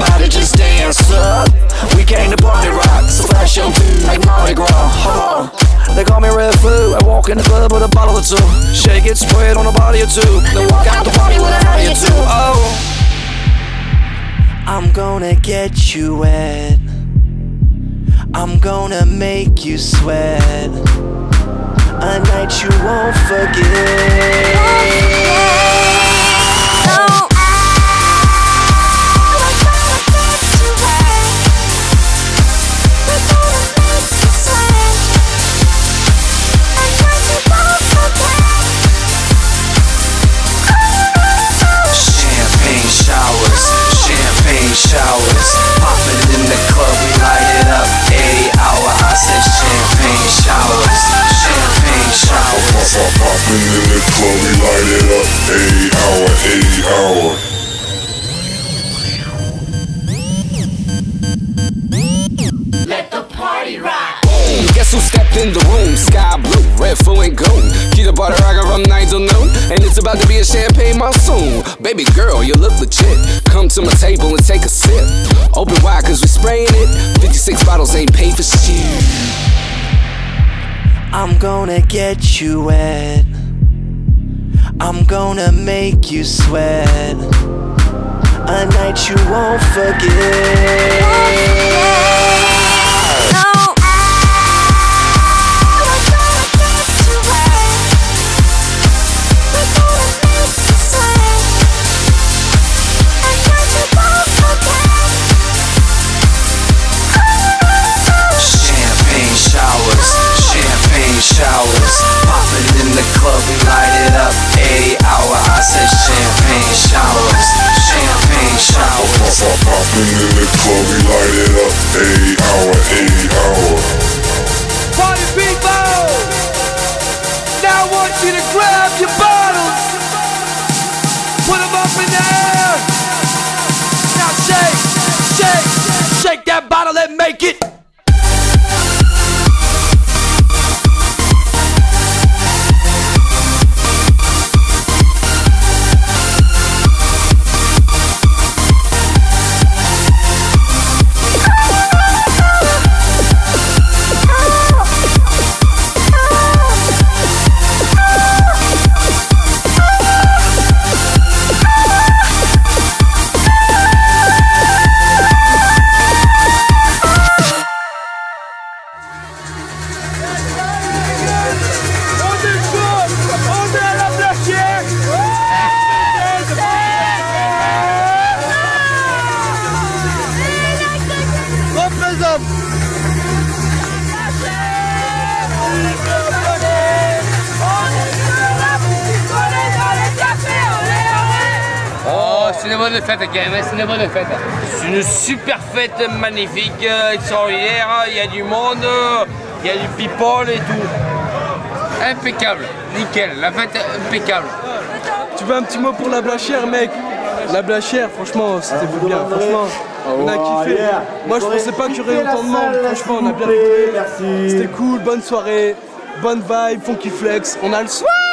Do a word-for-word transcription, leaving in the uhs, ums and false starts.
Everybody just dance up. We came to party rock, so flash your boom like Mardi Gras. Oh, they call me Red Flu. I walk in the club with a bottle or two. Shake it, spray it on a body or two. Then walk out the party with a hottie or two. Oh, I'm gonna get you wet. I'm gonna make you sweat. A night you won't forget. Showers, popping in the club, we light it up. Eighty hour, I said champagne showers, champagne showers. Popping in the club, we light it up. Eighty hour, eighty hour. Let the party rock. Boom, guess who stepped in the room? Sky blue, red, full and gold. Keep the butter rockin' from nine till noon, and it's about to be a champagne monsoon. Baby girl, you look legit. Come to my table and take a sip. Open wide cause we spraying it. fifty-six bottles ain't paid for shit. I'm gonna get you wet. I'm gonna make you sweat. A night you won't forget. Showers, popping in the club, we light it up. Eighty hour, I said champagne showers, champagne showers. Popping in the club, we light it up. Eighty hour, eighty hour. Party people, now I want you to grab your bottles, put them up in the air. Now shake, shake, shake that bottle and make it. C'est une bonne fête, quand même, c'est une bonne fête. C'est une super fête magnifique, extraordinaire, il y a du monde, il y a du people et tout. Impeccable, nickel, la fête impeccable. Tu veux un petit mot pour la Blachère, mec? La Blachère, franchement, c'était bien, franchement, on a kiffé. Moi je pensais pas qu'il y aurait autant de monde, franchement on a bien rigolé. C'était cool, bonne soirée, bonne vibe, funky flex, on a le soir.